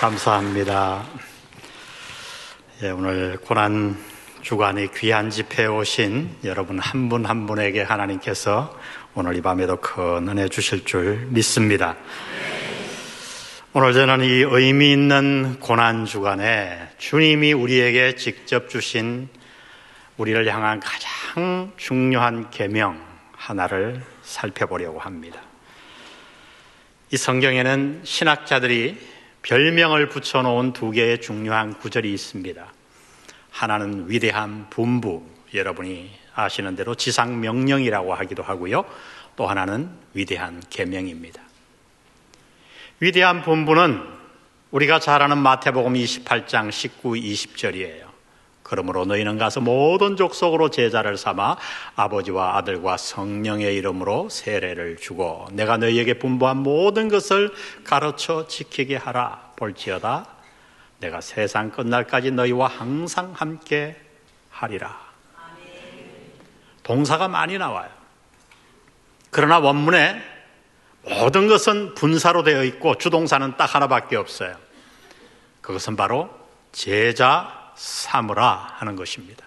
감사합니다. 오늘 고난 주간의 귀한 집회에 오신 여러분 한 분 한 분에게 하나님께서 오늘 이 밤에도 큰 은혜 주실 줄 믿습니다. 오늘 저는 이 의미 있는 고난 주간에 주님이 우리에게 직접 주신 우리를 향한 가장 중요한 계명 하나를 살펴보려고 합니다. 이 성경에는 신학자들이 별명을 붙여놓은 두 개의 중요한 구절이 있습니다. 하나는 위대한 분부, 여러분이 아시는 대로 지상명령이라고 하기도 하고요. 또 하나는 위대한 계명입니다. 위대한 분부는 우리가 잘 아는 마태복음 28장 19, 20절이에요. 그러므로 너희는 가서 모든 족속으로 제자를 삼아 아버지와 아들과 성령의 이름으로 세례를 주고 내가 너희에게 분부한 모든 것을 가르쳐 지키게 하라. 볼지어다 내가 세상 끝날까지 너희와 항상 함께 하리라. 동사가 많이 나와요. 그러나 원문에 모든 것은 분사로 되어 있고 주동사는 딱 하나밖에 없어요. 그것은 바로 제자 삼으라 하는 것입니다.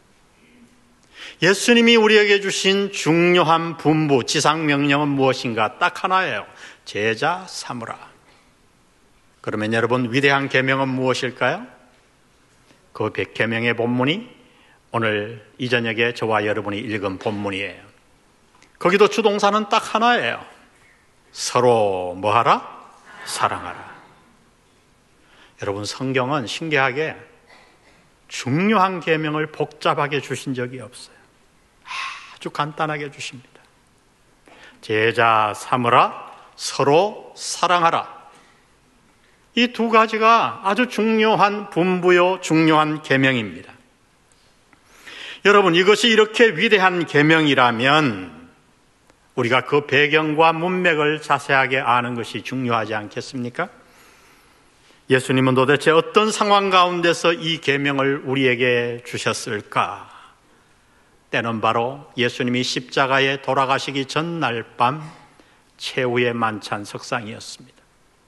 예수님이 우리에게 주신 중요한 분부, 지상명령은 무엇인가? 딱 하나예요. 제자 삼으라. 그러면 여러분, 위대한 계명은 무엇일까요? 그 계명의 본문이 오늘 이 저녁에 저와 여러분이 읽은 본문이에요. 거기도 주동사는 딱 하나예요. 서로 뭐하라? 사랑하라. 여러분, 성경은 신기하게 중요한 계명을 복잡하게 주신 적이 없어요. 아주 간단하게 주십니다. 제자 삼으라, 서로 사랑하라. 이 두 가지가 아주 중요한 분부요, 중요한 계명입니다. 여러분, 이것이 이렇게 위대한 계명이라면 우리가 그 배경과 문맥을 자세하게 아는 것이 중요하지 않겠습니까? 예수님은 도대체 어떤 상황 가운데서 이 계명을 우리에게 주셨을까? 때는 바로 예수님이 십자가에 돌아가시기 전날 밤 최후의 만찬석상이었습니다.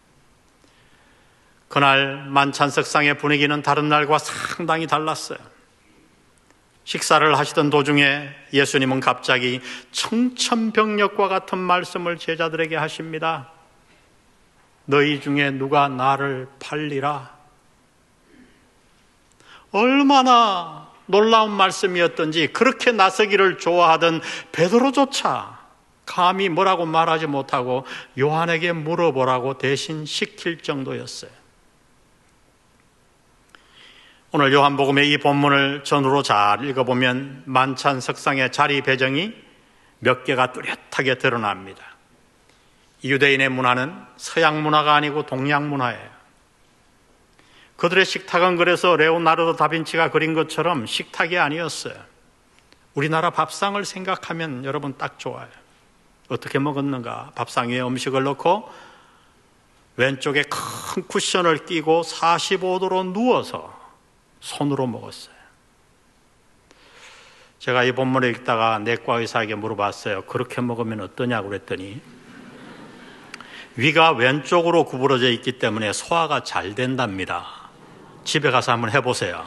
그날 만찬석상의 분위기는 다른 날과 상당히 달랐어요. 식사를 하시던 도중에 예수님은 갑자기 청천벽력과 같은 말씀을 제자들에게 하십니다. 너희 중에 누가 나를 팔리라? 얼마나 놀라운 말씀이었던지 그렇게 나서기를 좋아하던 베드로조차 감히 뭐라고 말하지 못하고 요한에게 물어보라고 대신 시킬 정도였어요. 오늘 요한복음의 이 본문을 전후로 잘 읽어보면 만찬석상의 자리 배정이 몇 개가 뚜렷하게 드러납니다. 유대인의 문화는 서양 문화가 아니고 동양 문화예요. 그들의 식탁은 그래서 레오나르도 다빈치가 그린 것처럼 식탁이 아니었어요. 우리나라 밥상을 생각하면 여러분 딱 좋아요. 어떻게 먹었는가? 밥상 위에 음식을 넣고 왼쪽에 큰 쿠션을 끼고 45도로 누워서 손으로 먹었어요. 제가 이 본문을 읽다가 내과 의사에게 물어봤어요. 그렇게 먹으면 어떠냐고 그랬더니 위가 왼쪽으로 구부러져 있기 때문에 소화가 잘 된답니다. 집에 가서 한번 해보세요.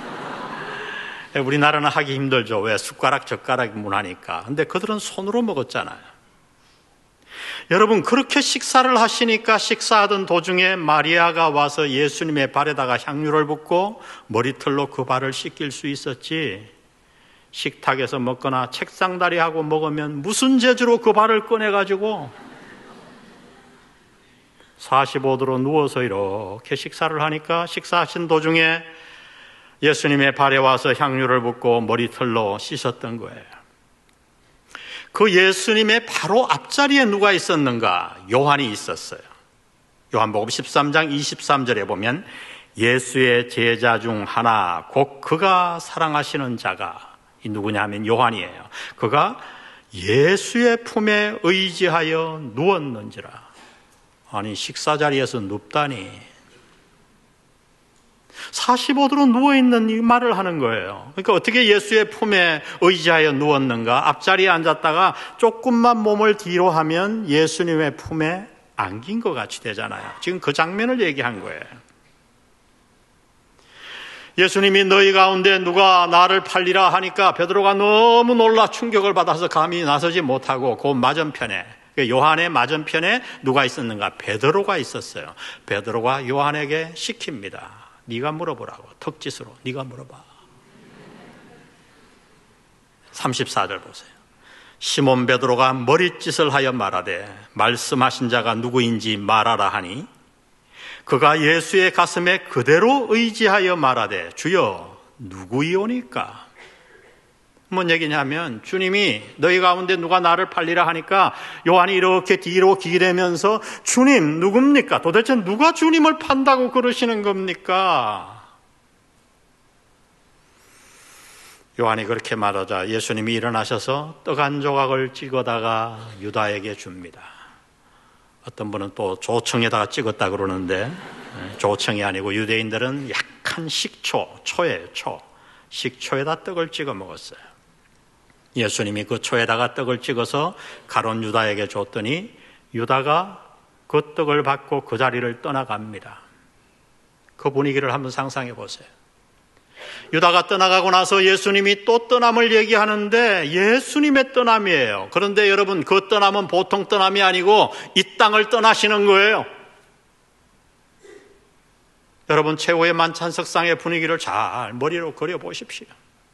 우리나라는 하기 힘들죠. 왜? 숟가락 젓가락 문화니까. 근데 그들은 손으로 먹었잖아요. 여러분, 그렇게 식사를 하시니까 식사하던 도중에 마리아가 와서 예수님의 발에다가 향유를 붓고 머리털로 그 발을 씻길 수 있었지. 식탁에서 먹거나 책상다리하고 먹으면 무슨 재주로 그 발을 꺼내가지고 45도로 누워서 이렇게 식사를 하니까 식사하신 도중에 예수님의 발에 와서 향유를 붓고 머리털로 씻었던 거예요. 그 예수님의 바로 앞자리에 누가 있었는가? 요한이 있었어요. 요한복음 13장 23절에 보면 예수의 제자 중 하나 곧 그가 사랑하시는 자가 이 누구냐 하면 요한이에요. 그가 예수의 품에 의지하여 누웠는지라. 아니, 식사 자리에서 눕다니. 45도로 누워있는 이 말을 하는 거예요. 그러니까 어떻게 예수의 품에 의지하여 누웠는가? 앞자리에 앉았다가 조금만 몸을 뒤로 하면 예수님의 품에 안긴 것 같이 되잖아요. 지금 그 장면을 얘기한 거예요. 예수님이 너희 가운데 누가 나를 팔리라 하니까 베드로가 너무 놀라 충격을 받아서 감히 나서지 못하고 그 맞은편에, 요한의 맞은편에 누가 있었는가? 베드로가 있었어요. 베드로가 요한에게 시킵니다. 네가 물어보라고. 턱짓으로 네가 물어봐. 34절 보세요. 시몬 베드로가 머릿짓을 하여 말하되 말씀하신 자가 누구인지 말하라 하니 그가 예수의 가슴에 그대로 의지하여 말하되 주여 누구이오니까? 뭔 얘기냐면 주님이 너희 가운데 누가 나를 팔리라 하니까 요한이 이렇게 뒤로 기대면서 주님 누굽니까? 도대체 누가 주님을 판다고 그러시는 겁니까? 요한이 그렇게 말하자 예수님이 일어나셔서 떡 한 조각을 찍어다가 유다에게 줍니다. 어떤 분은 또 조청에다가 찍었다 그러는데 조청이 아니고 유대인들은 약한 식초, 초예요, 초. 식초에다 떡을 찍어 먹었어요. 예수님이 그 초에다가 떡을 찍어서 가룟 유다에게 줬더니 유다가 그 떡을 받고 그 자리를 떠나갑니다. 그 분위기를 한번 상상해 보세요. 유다가 떠나가고 나서 예수님이 또 떠남을 얘기하는데 예수님의 떠남이에요. 그런데 여러분 그 떠남은 보통 떠남이 아니고 이 땅을 떠나시는 거예요. 여러분 최후의 만찬석상의 분위기를 잘 머리로 그려보십시오.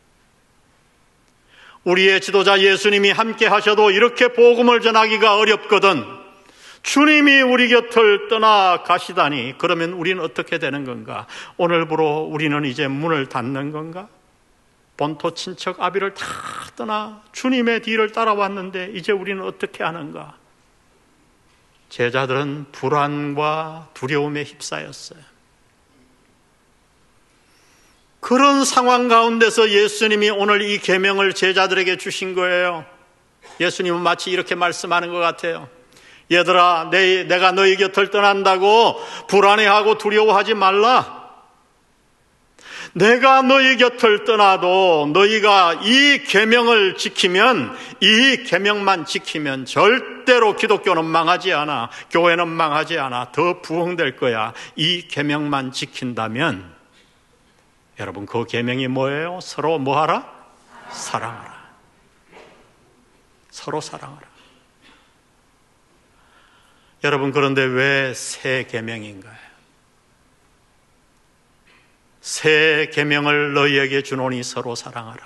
우리의 지도자 예수님이 함께 하셔도 이렇게 복음을 전하기가 어렵거든. 주님이 우리 곁을 떠나가시다니 그러면 우리는 어떻게 되는 건가? 오늘부로 우리는 이제 문을 닫는 건가? 본토 친척 아비를 다 떠나 주님의 뒤를 따라왔는데 이제 우리는 어떻게 하는가? 제자들은 불안과 두려움에 휩싸였어요. 그런 상황 가운데서 예수님이 오늘 이 계명을 제자들에게 주신 거예요. 예수님은 마치 이렇게 말씀하는 것 같아요. 얘들아, 내가 너희 곁을 떠난다고 불안해하고 두려워하지 말라. 내가 너희 곁을 떠나도 너희가 이 계명을 지키면, 이 계명만 지키면 절대로 기독교는 망하지 않아. 교회는 망하지 않아. 더 부흥될 거야. 이 계명만 지킨다면. 여러분 그 계명이 뭐예요? 서로 뭐하라? 사랑하라. 서로 사랑하라. 여러분 그런데 왜 새 계명인가요? 새 계명을 너희에게 주노니 서로 사랑하라.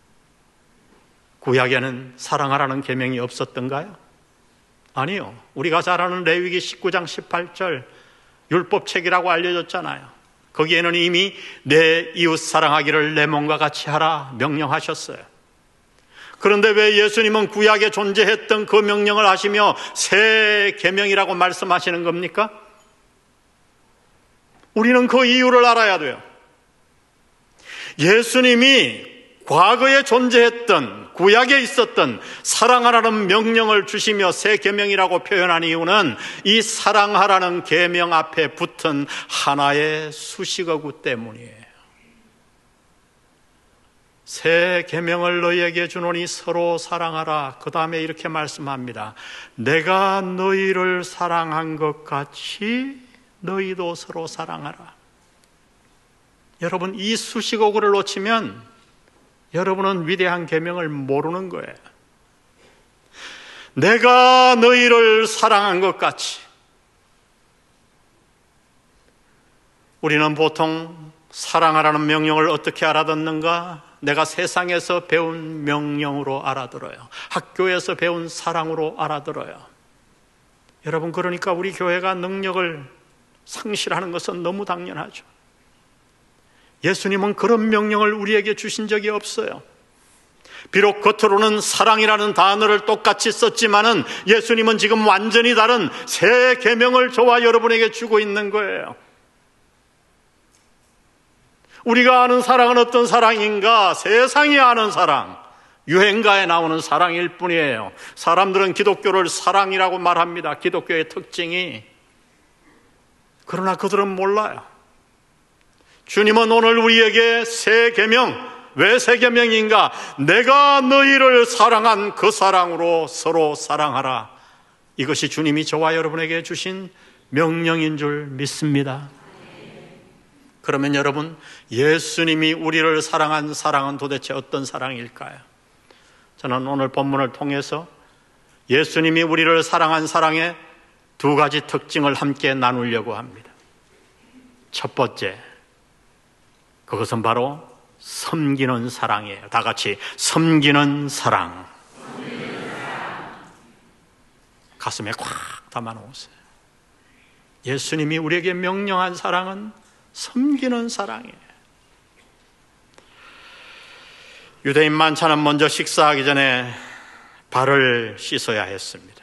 구약에는 사랑하라는 계명이 없었던가요? 아니요. 우리가 잘 아는 레위기 19장 18절 율법책이라고 알려졌잖아요. 거기에는 이미 내 이웃 사랑하기를 내 몸과 같이 하라 명령하셨어요. 그런데 왜 예수님은 구약에 존재했던 그 명령을 하시며 새 계명이라고 말씀하시는 겁니까? 우리는 그 이유를 알아야 돼요. 예수님이 과거에 존재했던 구약에 있었던 사랑하라는 명령을 주시며 새 계명이라고 표현한 이유는 이 사랑하라는 계명 앞에 붙은 하나의 수식어구 때문이에요. 새 계명을 너희에게 주노니 서로 사랑하라. 그 다음에 이렇게 말씀합니다. 내가 너희를 사랑한 것 같이 너희도 서로 사랑하라. 여러분 이 수식어구를 놓치면 여러분은 위대한 계명을 모르는 거예요. 내가 너희를 사랑한 것 같이. 우리는 보통 사랑하라는 명령을 어떻게 알아듣는가? 내가 세상에서 배운 명령으로 알아들어요. 학교에서 배운 사랑으로 알아들어요. 여러분 그러니까 우리 교회가 능력을 상실하는 것은 너무 당연하죠. 예수님은 그런 명령을 우리에게 주신 적이 없어요. 비록 겉으로는 사랑이라는 단어를 똑같이 썼지만은 예수님은 지금 완전히 다른 새 계명을 저와 여러분에게 주고 있는 거예요. 우리가 아는 사랑은 어떤 사랑인가? 세상이 아는 사랑, 유행가에 나오는 사랑일 뿐이에요. 사람들은 기독교를 사랑이라고 말합니다. 기독교의 특징이. 그러나 그들은 몰라요. 주님은 오늘 우리에게 새 계명, 왜 새 계명인가? 내가 너희를 사랑한 그 사랑으로 서로 사랑하라. 이것이 주님이 저와 여러분에게 주신 명령인 줄 믿습니다. 그러면 여러분, 예수님이 우리를 사랑한 사랑은 도대체 어떤 사랑일까요? 저는 오늘 본문을 통해서 예수님이 우리를 사랑한 사랑의 두 가지 특징을 함께 나누려고 합니다. 첫 번째, 그것은 바로 섬기는 사랑이에요. 다 같이 섬기는 사랑. 가슴에 꽉 담아놓으세요. 예수님이 우리에게 명령한 사랑은 섬기는 사랑이에요. 유대인 만찬은 먼저 식사하기 전에 발을 씻어야 했습니다.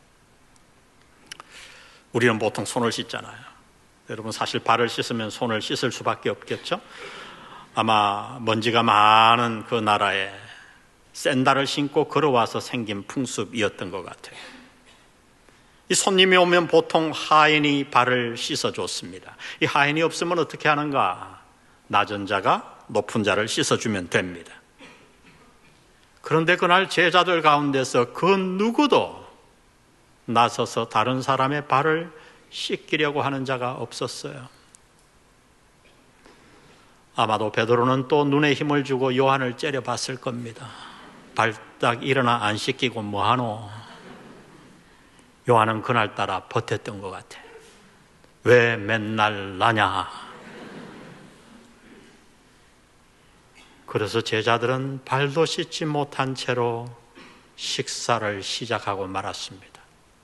우리는 보통 손을 씻잖아요. 여러분, 사실 발을 씻으면 손을 씻을 수밖에 없겠죠? 아마 먼지가 많은 그 나라에 샌들을 신고 걸어와서 생긴 풍습이었던 것 같아요. 이 손님이 오면 보통 하인이 발을 씻어줬습니다. 이 하인이 없으면 어떻게 하는가? 낮은 자가 높은 자를 씻어주면 됩니다. 그런데 그날 제자들 가운데서 그 누구도 나서서 다른 사람의 발을 씻기려고 하는 자가 없었어요. 아마도 베드로는 또 눈에 힘을 주고 요한을 째려봤을 겁니다. 발딱 일어나 안 씻기고 뭐하노? 요한은 그날따라 버텼던 것 같아. 왜 맨날 나냐? 그래서 제자들은 발도 씻지 못한 채로 식사를 시작하고 말았습니다.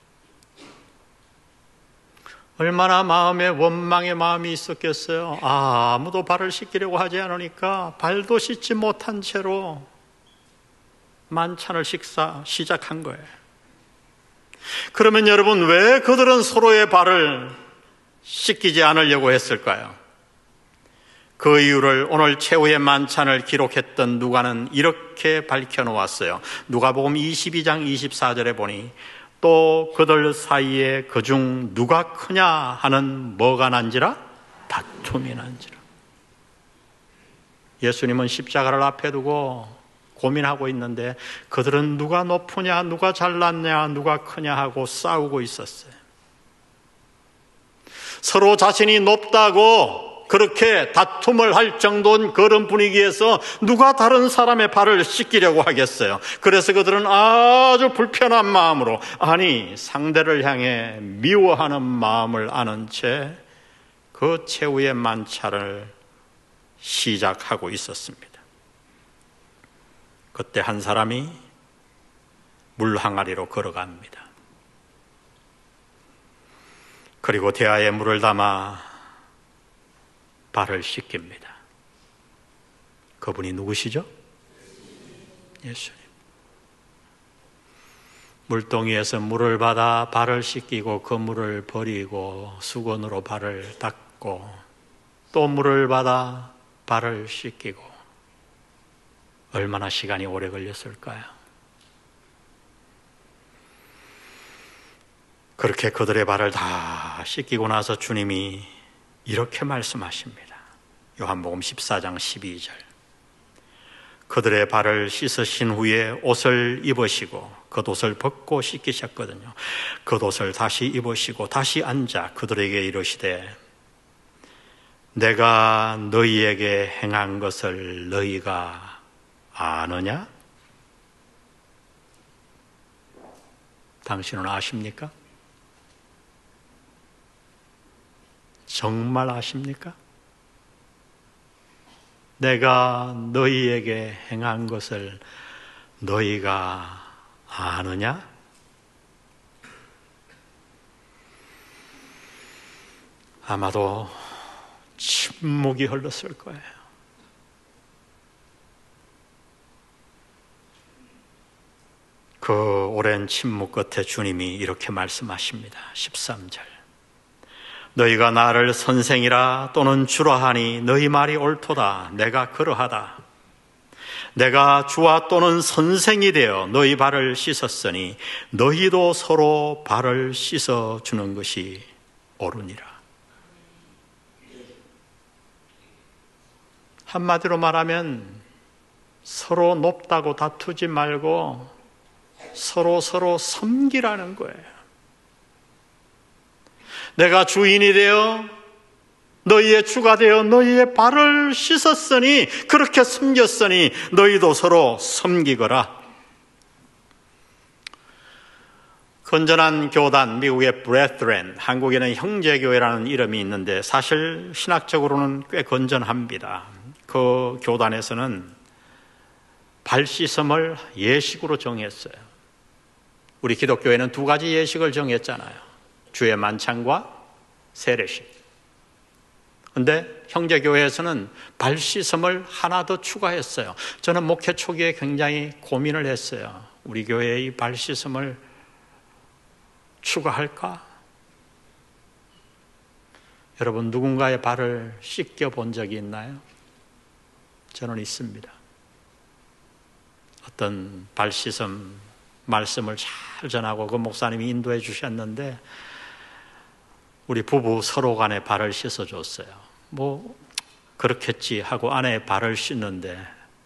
얼마나 마음에 원망의 마음이 있었겠어요. 아무도 발을 씻기려고 하지 않으니까 발도 씻지 못한 채로 만찬을 시작한 거예요. 그러면 여러분, 왜 그들은 서로의 발을 씻기지 않으려고 했을까요? 그 이유를 오늘 최후의 만찬을 기록했던 누가는 이렇게 밝혀놓았어요. 누가복음 22장 24절에 보니 또 그들 사이에 그중 누가 크냐 하는 뭐가 난지라? 다툼이 난지라. 예수님은 십자가를 앞에 두고 고민하고 있는데 그들은 누가 높으냐, 누가 잘났냐, 누가 크냐 하고 싸우고 있었어요. 서로 자신이 높다고 그렇게 다툼을 할 정도인 그런 분위기에서 누가 다른 사람의 발을 씻기려고 하겠어요. 그래서 그들은 아주 불편한 마음으로, 아니 상대를 향해 미워하는 마음을 아는 채 그 최후의 만찬을 시작하고 있었습니다. 그때 한 사람이 물 항아리로 걸어갑니다. 그리고 대야에 물을 담아 발을 씻깁니다. 그분이 누구시죠? 예수님. 물동이에서 물을 받아 발을 씻기고 그 물을 버리고 수건으로 발을 닦고 또 물을 받아 발을 씻기고 얼마나 시간이 오래 걸렸을까요? 그렇게 그들의 발을 다 씻기고 나서 주님이 이렇게 말씀하십니다. 요한복음 14장 12절. 그들의 발을 씻으신 후에 옷을 입으시고 겉옷을 벗고 씻기셨거든요. 겉옷을 다시 입으시고 다시 앉아 그들에게 이르시되 내가 너희에게 행한 것을 너희가 아느냐? 당신은 아십니까? 정말 아십니까? 내가 너희에게 행한 것을 너희가 아느냐? 아마도 침묵이 흘렀을 거예요. 그 오랜 침묵 끝에 주님이 이렇게 말씀하십니다. 13절. 너희가 나를 선생이라 또는 주라 하니 너희 말이 옳도다. 내가 그러하다. 내가 주와 또는 선생이 되어 너희 발을 씻었으니 너희도 서로 발을 씻어주는 것이 옳으니라. 한마디로 말하면 서로 높다고 다투지 말고 서로 섬기라는 거예요. 내가 주인이 되어 너희의 주가 되어 너희의 발을 씻었으니, 그렇게 섬겼으니 너희도 서로 섬기거라. 건전한 교단, 미국의 Brethren, 한국에는 형제교회라는 이름이 있는데 사실 신학적으로는 꽤 건전합니다. 그 교단에서는 발 씻음을 예식으로 정했어요. 우리 기독교회는 두 가지 예식을 정했잖아요. 주의 만찬과 세례식. 그런데 형제교회에서는 발 씻음을 하나 더 추가했어요. 저는 목회 초기에 굉장히 고민을 했어요. 우리 교회에 이 발 씻음을 추가할까? 여러분, 누군가의 발을 씻겨 본 적이 있나요? 저는 있습니다. 어떤 발 씻음 말씀을 잘 전하고 그 목사님이 인도해 주셨는데 우리 부부 서로 간에 발을 씻어줬어요. 뭐 그렇겠지 하고 아내의 발을 씻는데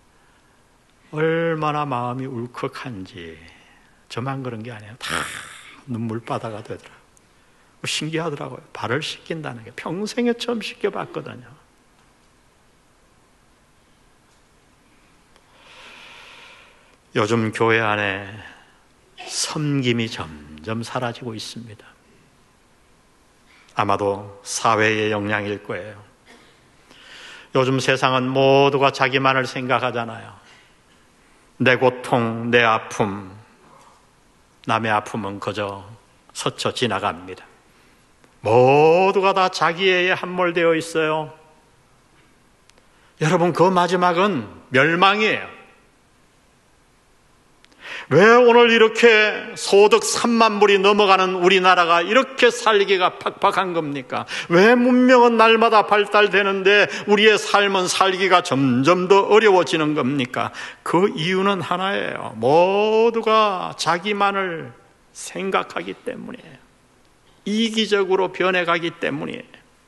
얼마나 마음이 울컥한지. 저만 그런 게 아니에요. 다 눈물바다가 되더라고요. 신기하더라고요. 발을 씻긴다는 게 평생에 처음 씻겨봤거든요. 요즘 교회 안에 섬김이 점점 사라지고 있습니다. 아마도 사회의 영향일 거예요. 요즘 세상은 모두가 자기만을 생각하잖아요. 내 고통, 내 아픔, 남의 아픔은 그저 스쳐 지나갑니다. 모두가 다 자기애에 함몰되어 있어요. 여러분, 그 마지막은 멸망이에요. 왜 오늘 이렇게 소득 3만 불이 넘어가는 우리나라가 이렇게 살기가 팍팍한 겁니까? 왜 문명은 날마다 발달되는데 우리의 삶은 살기가 점점 더 어려워지는 겁니까? 그 이유는 하나예요. 모두가 자기만을 생각하기 때문이에요. 이기적으로 변해가기 때문이에요.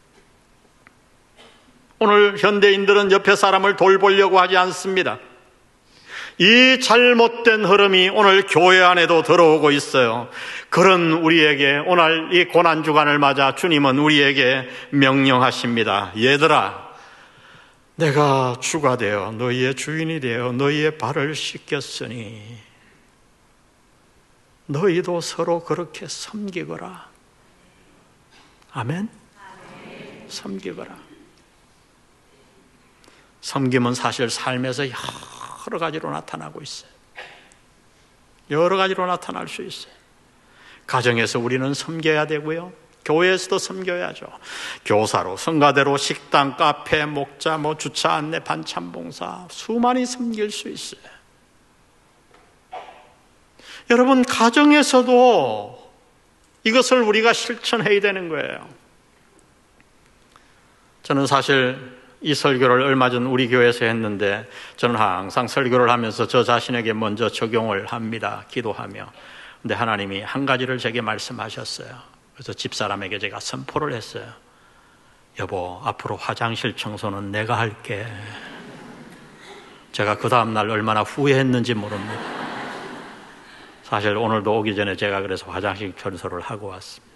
오늘 현대인들은 옆에 사람을 돌보려고 하지 않습니다. 이 잘못된 흐름이 오늘 교회 안에도 들어오고 있어요. 그런 우리에게 오늘 이 고난주간을 맞아 주님은 우리에게 명령하십니다. 얘들아, 내가 주가 되어 너희의 주인이 되어 너희의 발을 씻겼으니 너희도 서로 그렇게 섬기거라. 아멘? 섬기거라. 섬김은 사실 삶에서 여러 가지로 나타나고 있어요. 여러 가지로 나타날 수 있어요. 가정에서 우리는 섬겨야 되고요. 교회에서도 섬겨야죠. 교사로, 성가대로, 식당, 카페, 목자, 주차 안내, 반찬 봉사, 수많이 섬길 수 있어요. 여러분, 가정에서도 이것을 우리가 실천해야 되는 거예요. 저는 사실 이 설교를 얼마 전 우리 교회에서 했는데 저는 항상 설교를 하면서 저 자신에게 먼저 적용을 합니다. 기도하며. 근데 하나님이 한 가지를 제게 말씀하셨어요. 그래서 집사람에게 제가 선포를 했어요. 여보, 앞으로 화장실 청소는 내가 할게. 제가 그 다음날 얼마나 후회했는지 모릅니다. 사실 오늘도 오기 전에 제가 그래서 화장실 청소를 하고 왔습니다.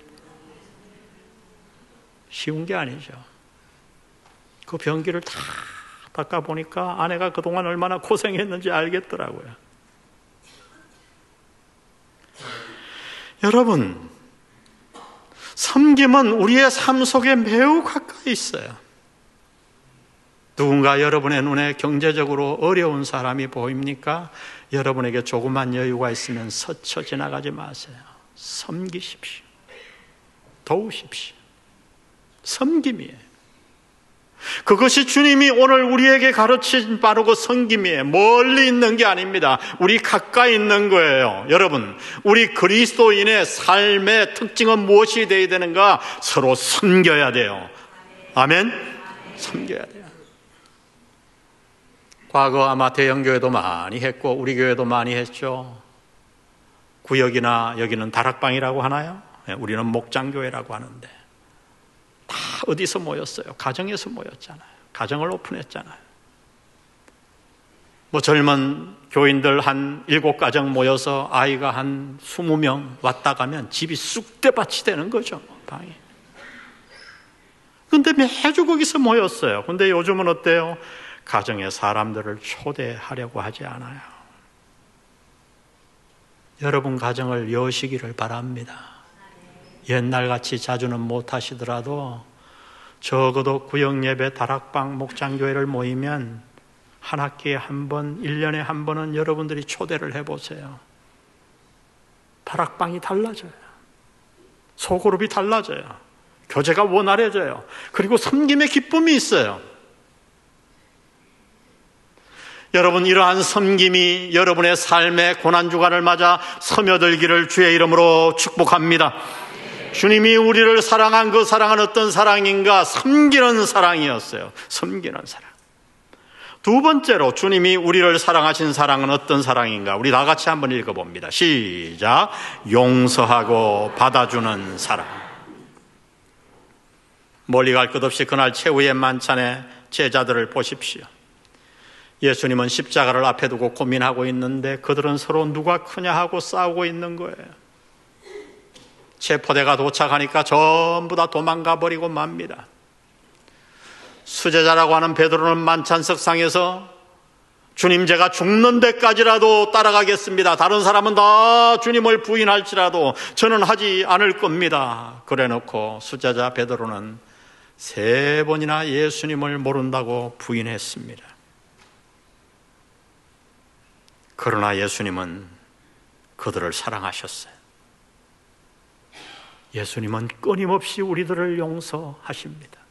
쉬운 게 아니죠. 그 변기를 다 닦아보니까 아내가 그동안 얼마나 고생했는지 알겠더라고요. 여러분, 섬김은 우리의 삶 속에 매우 가까이 있어요. 누군가 여러분의 눈에 경제적으로 어려운 사람이 보입니까? 여러분에게 조그만 여유가 있으면 스쳐 지나가지 마세요. 섬기십시오. 도우십시오. 섬김이에요. 그것이 주님이 오늘 우리에게 가르친 바로 그 섬김이에요. 멀리 있는 게 아닙니다. 우리 가까이 있는 거예요. 여러분, 우리 그리스도인의 삶의 특징은 무엇이 되어야 되는가? 서로 섬겨야 돼요. 아멘? 섬겨야 돼요. 과거 아마 대형교회도 많이 했고 우리 교회도 많이 했죠. 구역이나 여기는 다락방이라고 하나요? 우리는 목장교회라고 하는데 다 어디서 모였어요? 가정에서 모였잖아요. 가정을 오픈했잖아요. 젊은 교인들 한 7가정 모여서 아이가 한 20명 왔다 가면 집이 쑥대밭이 되는 거죠. 방이. 근데 매주 거기서 모였어요. 근데 요즘은 어때요? 가정에 사람들을 초대하려고 하지 않아요. 여러분 가정을 여시기를 바랍니다. 옛날같이 자주는 못하시더라도 적어도 구역예배, 다락방, 목장교회를 모이면 한 학기에 한 번, 1년에 한 번은 여러분들이 초대를 해보세요. 다락방이 달라져요. 소그룹이 달라져요. 교제가 원활해져요. 그리고 섬김의 기쁨이 있어요. 여러분, 이러한 섬김이 여러분의 삶의 고난주간을 맞아 스며들기를 주의 이름으로 축복합니다. 주님이 우리를 사랑한 그 사랑은 어떤 사랑인가? 섬기는 사랑이었어요. 섬기는 사랑. 두 번째로 주님이 우리를 사랑하신 사랑은 어떤 사랑인가? 우리 다 같이 한번 읽어봅니다. 시작. 용서하고 받아주는 사랑. 멀리 갈 것 없이 그날 최후의 만찬에 제자들을 보십시오. 예수님은 십자가를 앞에 두고 고민하고 있는데 그들은 서로 누가 크냐 하고 싸우고 있는 거예요. 체포대가 도착하니까 전부 다 도망가 버리고 맙니다. 수제자라고 하는 베드로는 만찬석상에서 주님, 제가 죽는 데까지라도 따라가겠습니다. 다른 사람은 다 주님을 부인할지라도 저는 하지 않을 겁니다. 그래놓고 수제자 베드로는 3번이나 예수님을 모른다고 부인했습니다. 그러나 예수님은 그들을 사랑하셨어요. 예수님은 끊임없이 우리들을 용서하십니다.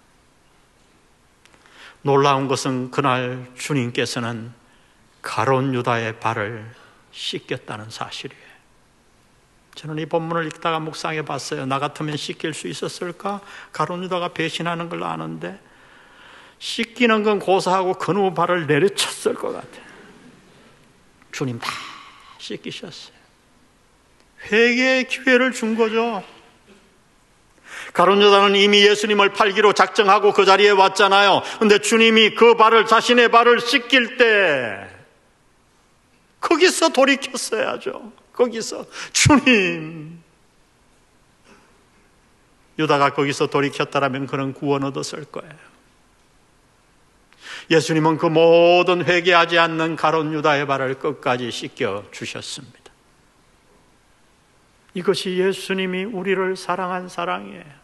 놀라운 것은 그날 주님께서는 가룟 유다의 발을 씻겼다는 사실이에요. 저는 이 본문을 읽다가 묵상해 봤어요. 나 같으면 씻길 수 있었을까? 가룟 유다가 배신하는 걸 아는데 씻기는 건 고사하고 그놈의 발을 내려쳤을 것 같아요. 주님 다 씻기셨어요. 회개의 기회를 준 거죠. 가룟 유다는 이미 예수님을 팔기로 작정하고 그 자리에 왔잖아요. 그런데 주님이 그 발을, 자신의 발을 씻길 때 거기서 돌이켰어야죠. 거기서 주님, 유다가 거기서 돌이켰다라면 그는 구원 얻었을 거예요. 예수님은 그 모든 회개하지 않는 가룟 유다의 발을 끝까지 씻겨 주셨습니다. 이것이 예수님이 우리를 사랑한 사랑이에요.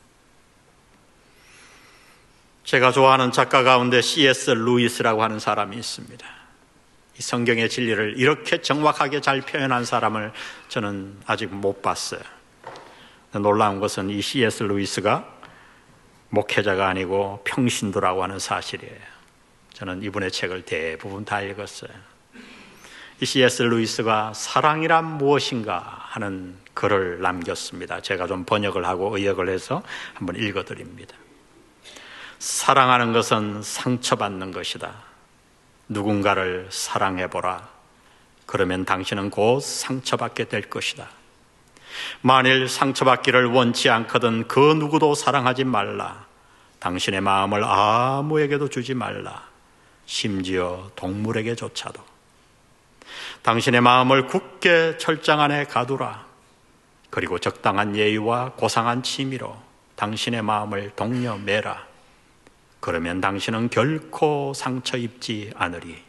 제가 좋아하는 작가 가운데 C.S. 루이스라고 하는 사람이 있습니다. 이 성경의 진리를 이렇게 정확하게 잘 표현한 사람을 저는 아직 못 봤어요. 놀라운 것은 이 C.S. 루이스가 목회자가 아니고 평신도라고 하는 사실이에요. 저는 이분의 책을 대부분 다 읽었어요. 이 C.S. 루이스가 사랑이란 무엇인가 하는 글을 남겼습니다. 제가 좀 번역을 하고 의역을 해서 한번 읽어드립니다. 사랑하는 것은 상처받는 것이다. 누군가를 사랑해보라. 그러면 당신은 곧 상처받게 될 것이다. 만일 상처받기를 원치 않거든 그 누구도 사랑하지 말라. 당신의 마음을 아무에게도 주지 말라. 심지어 동물에게조차도. 당신의 마음을 굳게 철장 안에 가두라. 그리고 적당한 예의와 고상한 취미로 당신의 마음을 독려매라. 그러면 당신은 결코 상처 입지 않으리.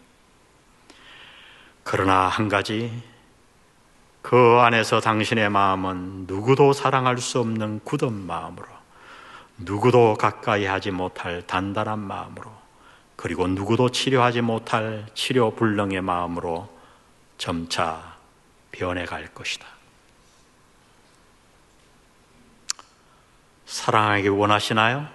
그러나 한 가지, 그 안에서 당신의 마음은 누구도 사랑할 수 없는 굳은 마음으로, 누구도 가까이 하지 못할 단단한 마음으로, 그리고 누구도 치료하지 못할 치료불능의 마음으로 점차 변해갈 것이다. 사랑하기 원하시나요?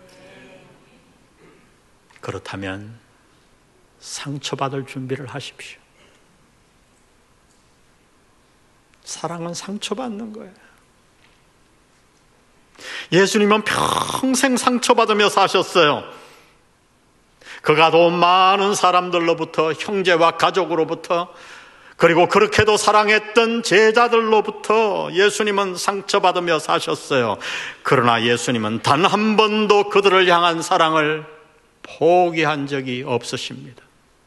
그렇다면 상처받을 준비를 하십시오. 사랑은 상처받는 거예요. 예수님은 평생 상처받으며 사셨어요. 그가 더 많은 사람들로부터, 형제와 가족으로부터, 그리고 그렇게도 사랑했던 제자들로부터 예수님은 상처받으며 사셨어요. 그러나 예수님은 단 한 번도 그들을 향한 사랑을 포기한 적이 없으십니다.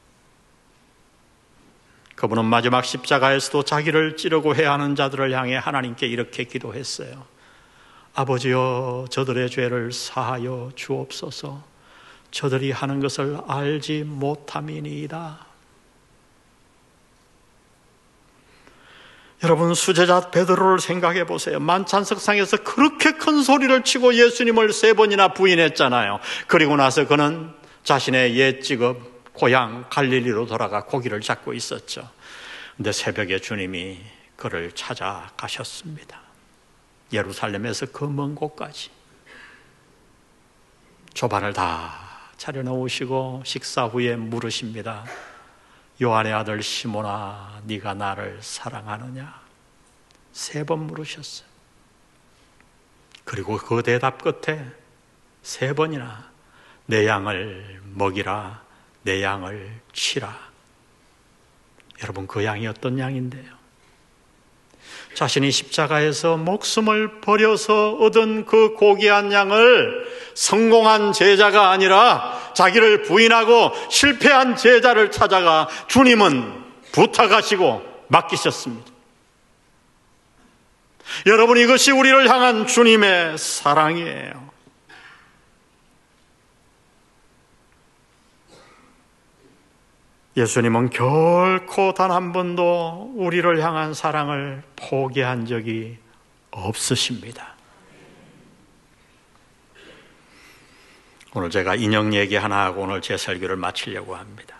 그분은 마지막 십자가에서도 자기를 찌르고 해야 하는 자들을 향해 하나님께 이렇게 기도했어요. 아버지여, 저들의 죄를 사하여 주옵소서. 저들이 하는 것을 알지 못함이니이다. 여러분, 수제자 베드로를 생각해 보세요. 만찬석상에서 그렇게 큰 소리를 치고 예수님을 3번이나 부인했잖아요. 그리고 나서 그는 자신의 옛 직업 고향 갈릴리로 돌아가 고기를 잡고 있었죠. 근데 새벽에 주님이 그를 찾아가셨습니다. 예루살렘에서 그 먼 곳까지 조반을 다 차려놓으시고 식사 후에 물으십니다. 요한의 아들 시몬아, 네가 나를 사랑하느냐? 3번 물으셨어요. 그리고 그 대답 끝에 3번이나 내 양을 먹이라, 내 양을 치라. 여러분, 그 양이 어떤 양인데요? 자신이 십자가에서 목숨을 버려서 얻은 그 고귀한 양을 성공한 제자가 아니라 자기를 부인하고 실패한 제자를 찾아가 주님은 부탁하시고 맡기셨습니다. 여러분, 이것이 우리를 향한 주님의 사랑이에요. 예수님은 결코 단 한 번도 우리를 향한 사랑을 포기한 적이 없으십니다. 오늘 제가 인형 얘기 하나 하고 오늘 제 설교를 마치려고 합니다.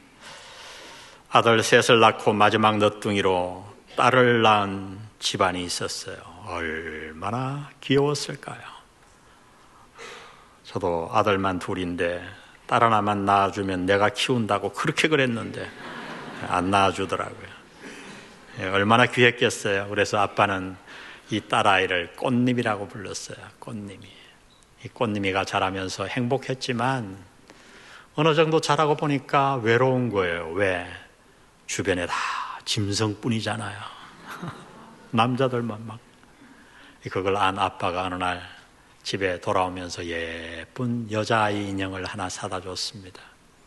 아들 셋을 낳고 마지막 너뚱이로 딸을 낳은 집안이 있었어요. 얼마나 귀여웠을까요? 저도 아들만 둘인데 딸 하나만 낳아주면 내가 키운다고 그렇게 그랬는데 안 낳아주더라고요. 얼마나 귀했겠어요. 그래서 아빠는 이 딸아이를 꽃님이라고 불렀어요. 꽃님이. 이 꽃님이가 자라면서 행복했지만 어느 정도 자라고 보니까 외로운 거예요. 왜? 주변에 다 짐승뿐이잖아요. 남자들만 막. 그걸 안 아빠가 어느 날 집에 돌아오면서 예쁜 여자아이 인형을 하나 사다 줬습니다.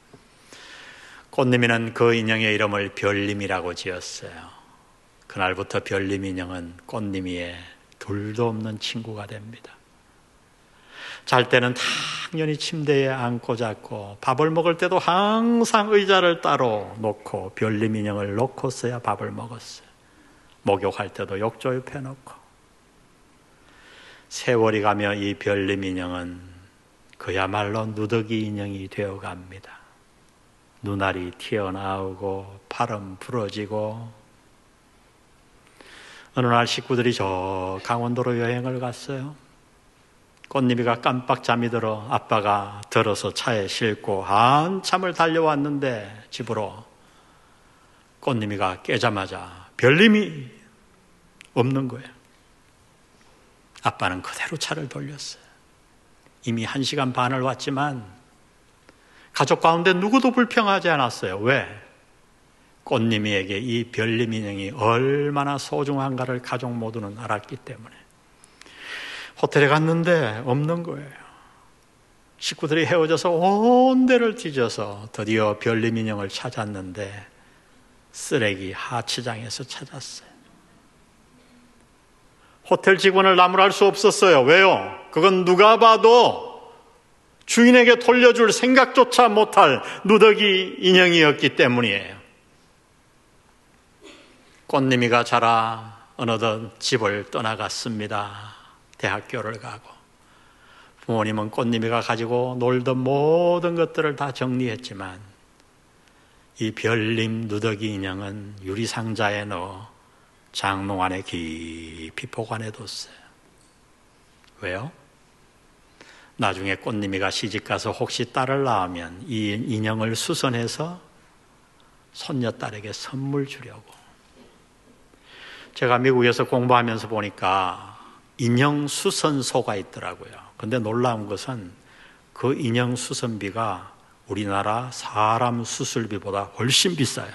꽃님이는 그 인형의 이름을 별님이라고 지었어요. 그날부터 별님 인형은 꽃님이의 둘도 없는 친구가 됩니다. 잘 때는 당연히 침대에 안고 잤고 밥을 먹을 때도 항상 의자를 따로 놓고 별님 인형을 놓고서야 밥을 먹었어요. 목욕할 때도 욕조 옆에 놓고. 세월이 가며 이 별님 인형은 그야말로 누더기 인형이 되어갑니다. 눈알이 튀어나오고 팔은 부러지고. 어느 날 식구들이 저 강원도로 여행을 갔어요. 꽃님이가 깜빡 잠이 들어 아빠가 들어서 차에 싣고 한참을 달려왔는데 집으로 꽃님이가 깨자마자 별님이 없는 거예요. 아빠는 그대로 차를 돌렸어요. 이미 1시간 반을 왔지만 가족 가운데 누구도 불평하지 않았어요. 왜? 꽃님이에게 이 별님 인형이 얼마나 소중한가를 가족 모두는 알았기 때문에. 호텔에 갔는데 없는 거예요. 식구들이 헤어져서 온 데를 뒤져서 드디어 별님 인형을 찾았는데 쓰레기 하치장에서 찾았어요. 호텔 직원을 나무랄 수 없었어요. 왜요? 그건 누가 봐도 주인에게 돌려줄 생각조차 못할 누더기 인형이었기 때문이에요. 꽃님이가 자라 어느덧 집을 떠나갔습니다. 대학교를 가고. 부모님은 꽃님이가 가지고 놀던 모든 것들을 다 정리했지만 이 별님 누더기 인형은 유리상자에 넣어 장롱 안에 깊이 보관해 뒀어요. 왜요? 나중에 꽃님이가 시집가서 혹시 딸을 낳으면 이 인형을 수선해서 손녀딸에게 선물 주려고. 제가 미국에서 공부하면서 보니까 인형 수선소가 있더라고요. 근데 놀라운 것은 그 인형 수선비가 우리나라 사람 수술비보다 훨씬 비싸요.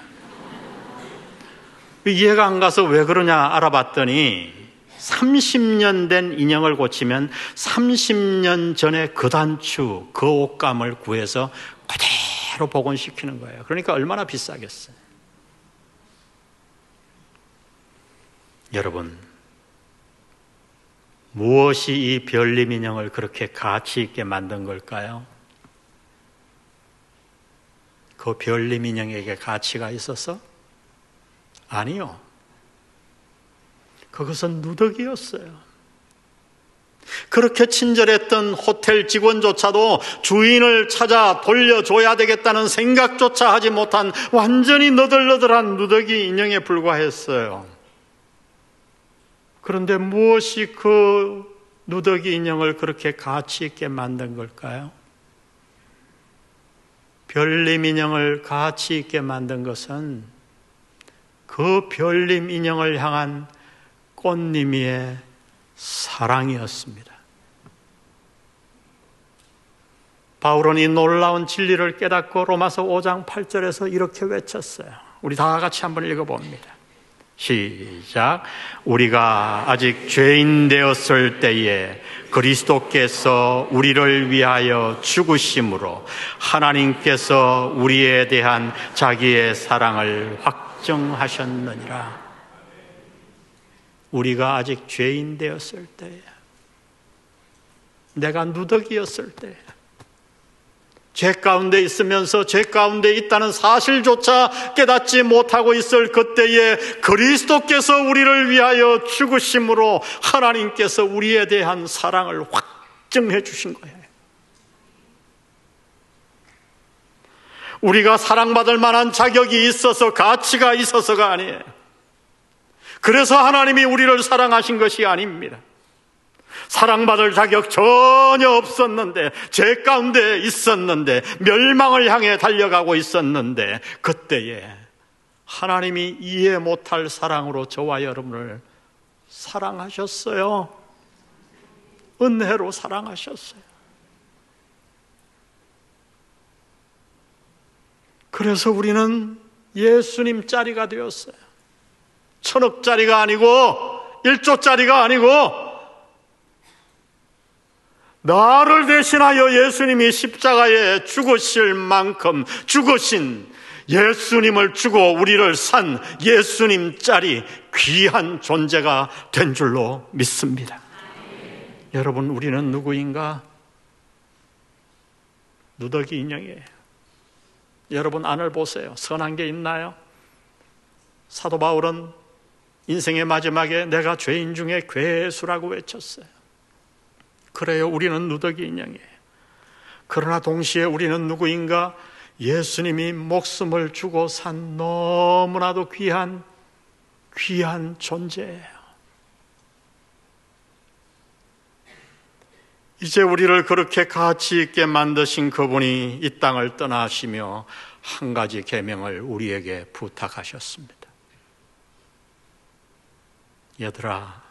이해가 안 가서 왜 그러냐 알아봤더니 30년 된 인형을 고치면 30년 전에 그 단추, 그 옷감을 구해서 그대로 복원시키는 거예요. 그러니까 얼마나 비싸겠어요. 여러분, 무엇이 이 별님 인형을 그렇게 가치 있게 만든 걸까요? 그 별님 인형에게 가치가 있어서? 아니요. 그것은 누더기였어요. 그렇게 친절했던 호텔 직원조차도 주인을 찾아 돌려줘야 되겠다는 생각조차 하지 못한 완전히 너덜너덜한 누더기 인형에 불과했어요. 그런데 무엇이 그 누더기 인형을 그렇게 가치 있게 만든 걸까요? 별님 인형을 가치 있게 만든 것은 그 별님 인형을 향한 꽃님이의 사랑이었습니다. 바울은 이 놀라운 진리를 깨닫고 로마서 5장 8절에서 이렇게 외쳤어요. 우리 다 같이 한번 읽어봅니다. 시작. 우리가 아직 죄인 되었을 때에 그리스도께서 우리를 위하여 죽으심으로 하나님께서 우리에 대한 자기의 사랑을 확정하셨느니라. 우리가 아직 죄인 되었을 때에, 내가 누더기였을 때에, 죄 가운데 있으면서 죄 가운데 있다는 사실조차 깨닫지 못하고 있을 그때에 그리스도께서 우리를 위하여 죽으심으로 하나님께서 우리에 대한 사랑을 확증해 주신 거예요. 우리가 사랑받을 만한 자격이 있어서, 가치가 있어서가 아니에요. 그래서 하나님이 우리를 사랑하신 것이 아닙니다. 사랑받을 자격 전혀 없었는데, 죄 가운데 있었는데, 멸망을 향해 달려가고 있었는데, 그때에 하나님이 이해 못할 사랑으로 저와 여러분을 사랑하셨어요. 은혜로 사랑하셨어요. 그래서 우리는 예수님 짜리가 되었어요. 1000억짜리가 아니고 1조짜리가 아니고, 나를 대신하여 예수님이 십자가에 죽으실 만큼 죽으신 예수님을 주고 우리를 산 예수님 짤이 귀한 존재가 된 줄로 믿습니다. 여러분, 우리는 누구인가? 누더기 인형이에요. 여러분 안을 보세요. 선한 게 있나요? 사도 바울은 인생의 마지막에 내가 죄인 중에 괴수라고 외쳤어요. 그래요, 우리는 누더기 인형이에요. 그러나 동시에 우리는 누구인가? 예수님이 목숨을 주고 산 너무나도 귀한 존재예요. 이제 우리를 그렇게 가치 있게 만드신 그분이 이 땅을 떠나시며 한 가지 계명을 우리에게 부탁하셨습니다. 얘들아,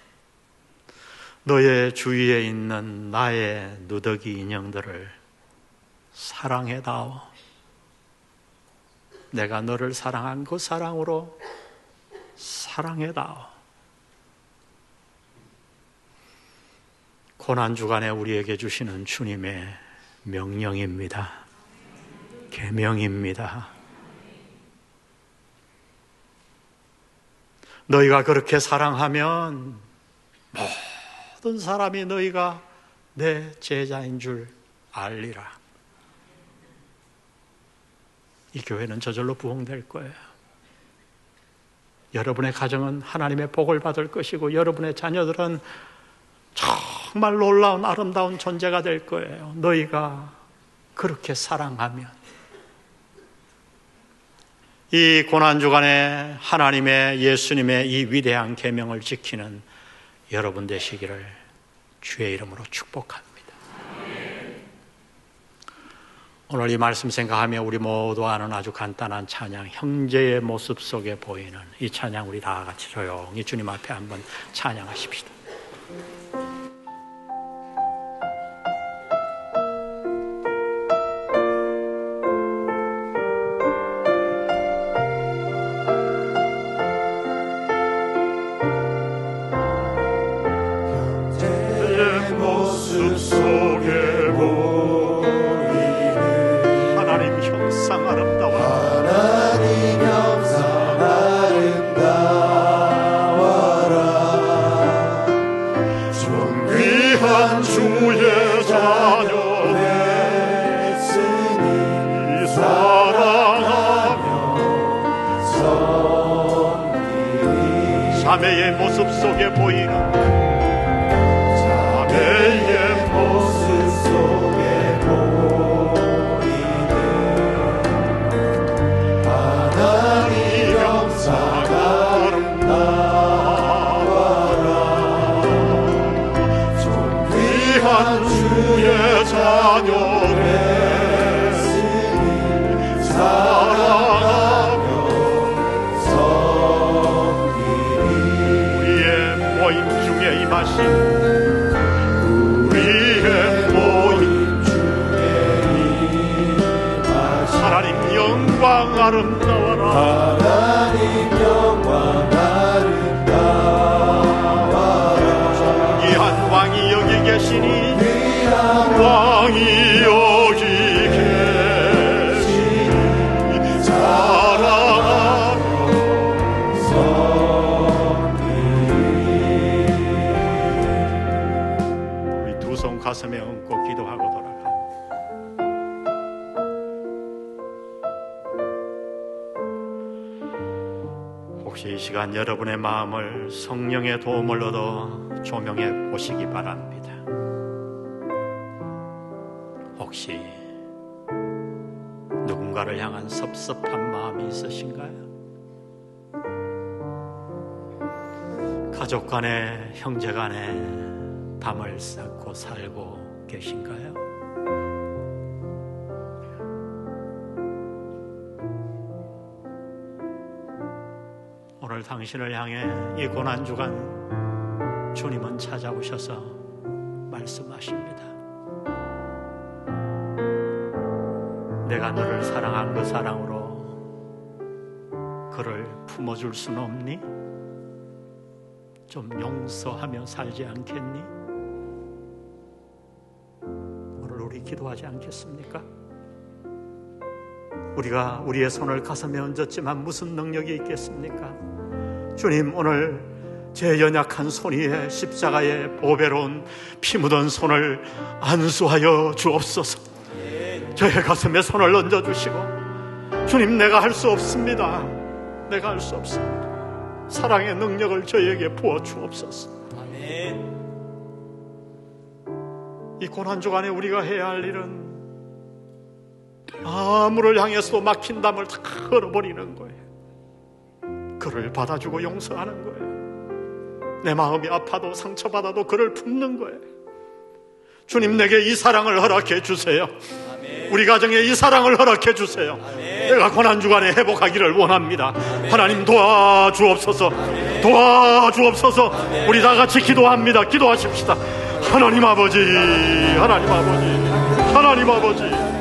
너의 주위에 있는 나의 누더기 인형들을 사랑해다오. 내가 너를 사랑한 그 사랑으로 사랑해다오. 고난주간에 우리에게 주시는 주님의 명령입니다. 계명입니다. 너희가 그렇게 사랑하면 모든 사람이 너희가 내 제자인 줄 알리라. 이 교회는 저절로 부흥될 거예요. 여러분의 가정은 하나님의 복을 받을 것이고, 여러분의 자녀들은 정말 놀라운 아름다운 존재가 될 거예요. 너희가 그렇게 사랑하면. 이 고난주간에 하나님의, 예수님의 이 위대한 계명을 지키는 여러분 되시기를 주의 이름으로 축복합니다. 오늘 이 말씀 생각하며 우리 모두 아는 아주 간단한 찬양, 형제의 모습 속에 보이는 이 찬양, 우리 다 같이 조용히 주님 앞에 한번 찬양하십시다. 자매의 모습 속에 보이는 자매의 모습 속에 보이는 하나님 영사가 아름다워라. 존귀한 주의 자녀를 사랑하며 섬기리. 우리의 모임 중에 임하신 하나님 영광 아름다워라. 하나님 영광 아름다워라. 존귀한 왕이 여기 계시니 귀한 왕이 여기 계시니 사랑하며 섬기리. 우리 두 손 가슴에 얹고 기도하고 돌아가. 혹시 이 시간 여러분의 마음을 성령의 도움을 얻어 조명해 보시기 바랍니다. 혹시 누군가를 향한 섭섭한 마음이 있으신가요? 가족 간에, 형제 간에 담을 쌓고 살고 계신가요? 오늘 당신을 향해 이 고난주간 주님은 찾아오셔서 말씀하십니다. 내가 너를 사랑한 그 사랑으로 그를 품어줄 수는 없니? 좀 용서하며 살지 않겠니? 오늘 우리 기도하지 않겠습니까? 우리가 우리의 손을 가슴에 얹었지만 무슨 능력이 있겠습니까? 주님, 오늘 제 연약한 손 위에 십자가의 보배로운 피 묻은 손을 안수하여 주옵소서. 저의 가슴에 손을 얹어주시고, 주님, 내가 할 수 없습니다. 내가 할 수 없습니다. 사랑의 능력을 저에게 부어 주옵소서. 아멘. 이 고난주간에 우리가 해야 할 일은 아무를 향해서도 막힌 담을 다 걸어버리는 거예요. 그를 받아주고 용서하는 거예요. 내 마음이 아파도 상처받아도 그를 품는 거예요. 주님, 내게 이 사랑을 허락해 주세요. 아멘. 우리 가정에 이 사랑을 허락해 주세요. 아멘. 내가 고난주간에 회복하기를 원합니다. 아멘. 하나님 도와주옵소서. 아멘. 도와주옵소서. 아멘. 우리 다 같이 기도합니다. 기도하십시다. 하나님 아버지, 하나님 아버지, 하나님 아버지,